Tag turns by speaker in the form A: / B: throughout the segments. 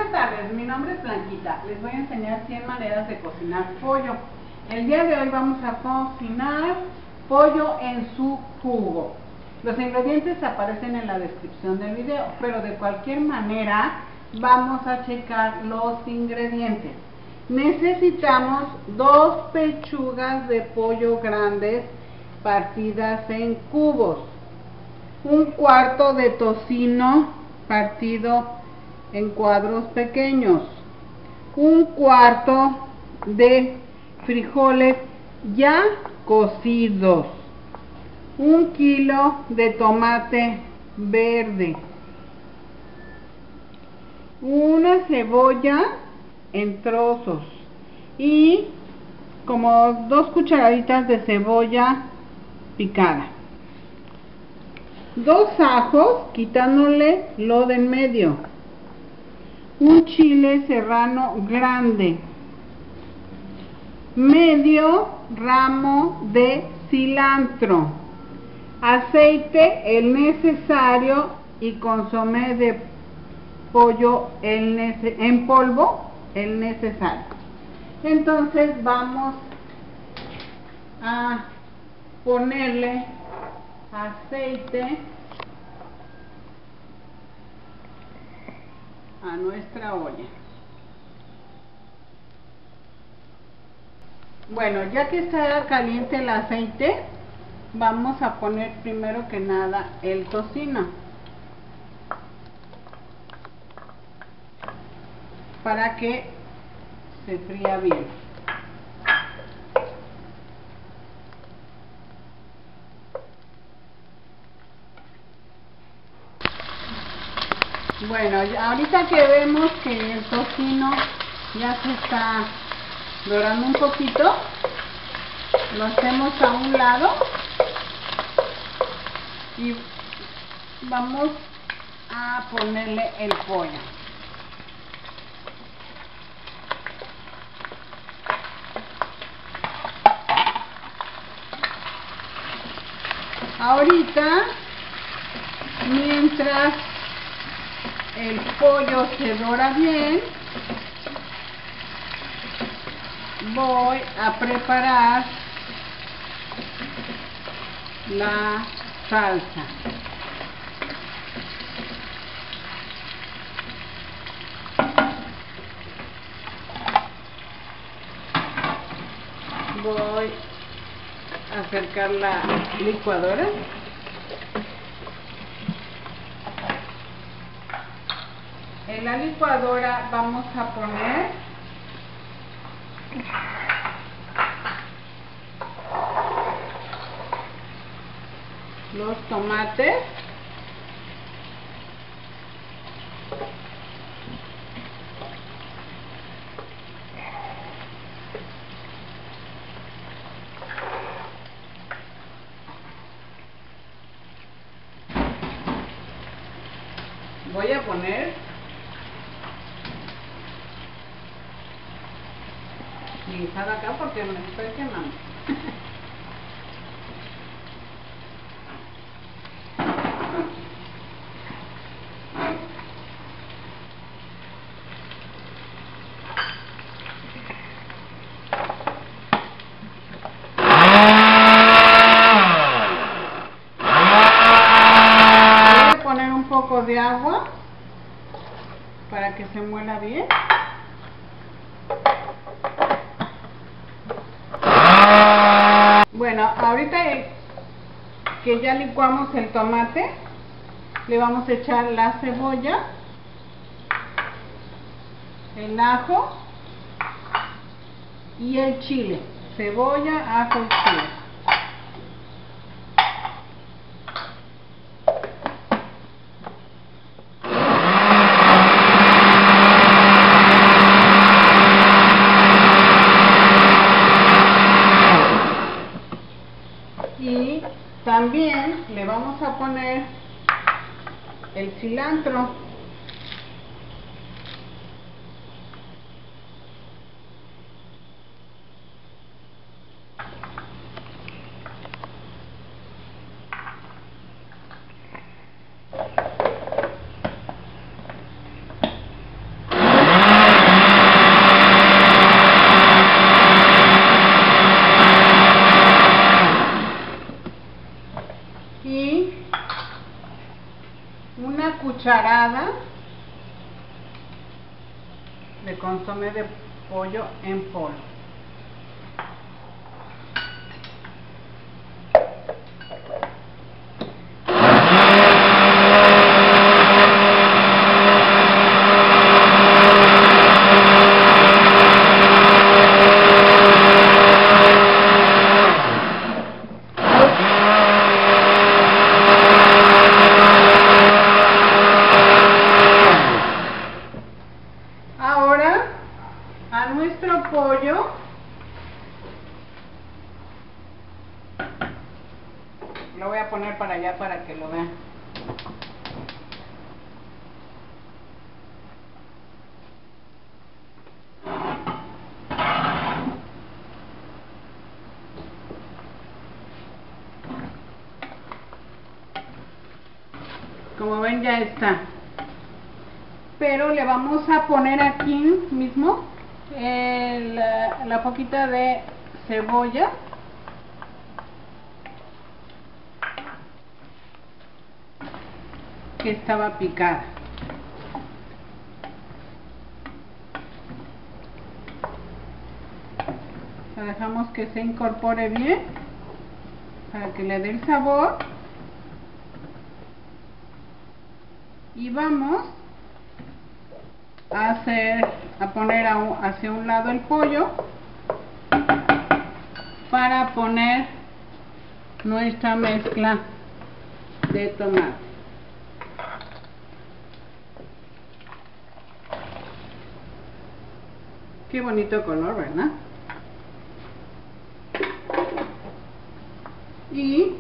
A: Buenas tardes, mi nombre es Blanquita. Les voy a enseñar 100 maneras de cocinar pollo. El día de hoy vamos a cocinar pollo en su jugo. Los ingredientes aparecen en la descripción del video, pero de cualquier manera vamos a checar los ingredientes. Necesitamos 2 pechugas de pollo grandes partidas en cubos, 1/4 de tocino partido en cuadros pequeños, 1/4 de frijoles ya cocidos, 1 kilo de tomate verde, una cebolla en trozos y como 2 cucharaditas de cebolla picada, 2 ajos quitándole lo de en medio, un chile serrano grande, medio ramo de cilantro, aceite el necesario y consomé de pollo en polvo el necesario. Entonces vamos a ponerle aceite a nuestra olla. Bueno, ya que está caliente el aceite, vamos a poner primero que nada el tocino para que se fría bien. Bueno, ahorita que vemos que el tocino ya se está dorando un poquito, lo hacemos a un lado y vamos a ponerle el pollo. Ahorita, mientras el pollo se dora bien, voy a preparar la salsa. Voy a acercar la licuadora. En la licuadora vamos a poner los tomates, voy a poner mi sal acá porque me estoy quemando. Voy a poner un poco de agua para que se muela bien. Bueno, ahorita que ya licuamos el tomate, le vamos a echar la cebolla, el ajo y el chile. Cebolla, ajo y chile. Y también le vamos a poner el cilantro. y una cucharada de consomé de pollo en polvo. Ahora a nuestro pollo lo voy a poner para allá para que lo vean. Como ven, ya está. Pero le vamos a poner aquí mismo la poquita de cebolla que estaba picada. La dejamos que se incorpore bien para que le dé el sabor. Y vamos a poner hacia un lado el pollo para poner nuestra mezcla de tomate. Qué bonito color, ¿verdad? Y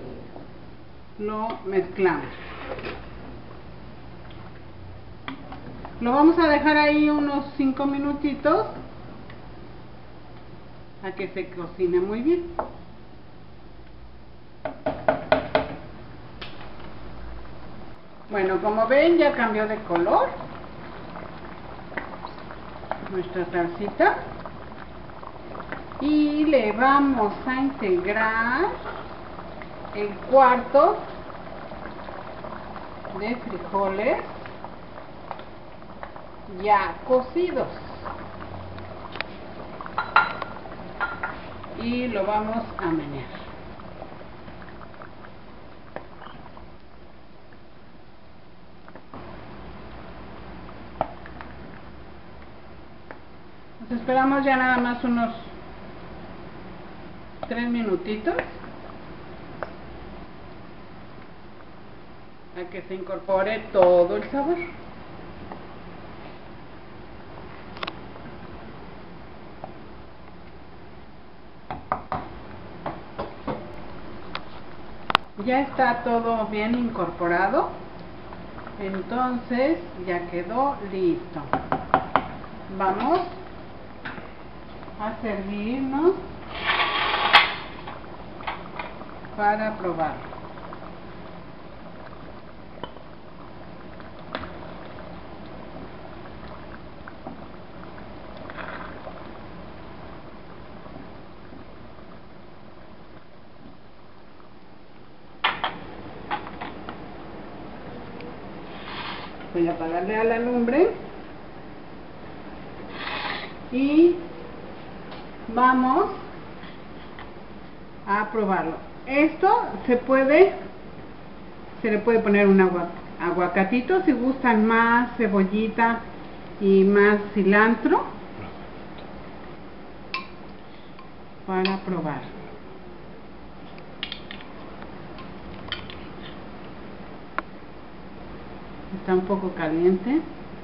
A: lo mezclamos. Lo vamos a dejar ahí unos 5 minutitos a que se cocine muy bien. Bueno, como ven, ya cambió de color nuestra salsita y le vamos a integrar el cuarto de frijoles ya cocidos y lo vamos a menear. Nos esperamos ya nada más unos 3 minutitos a que se incorpore todo el sabor. Ya está todo bien incorporado, entonces ya quedó listo. Vamos a servirnos para probar. Voy a apagarle a la lumbre y vamos a probarlo. Esto se le puede poner un aguacatito si gustan, más cebollita y más cilantro para probar. Está un poco caliente.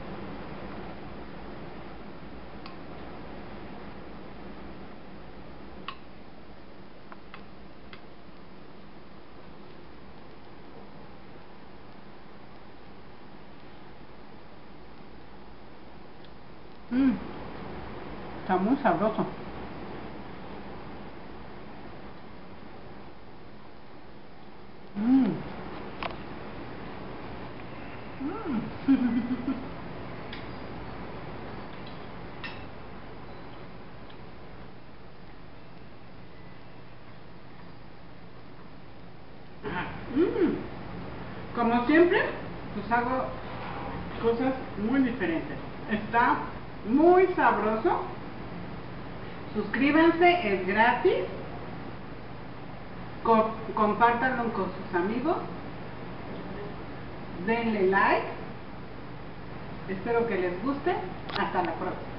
A: Está muy sabroso. Como siempre, pues hago cosas muy diferentes. Está muy sabroso. Suscríbanse, es gratis. Compártanlo con sus amigos. Denle like. Espero que les guste. Hasta la próxima.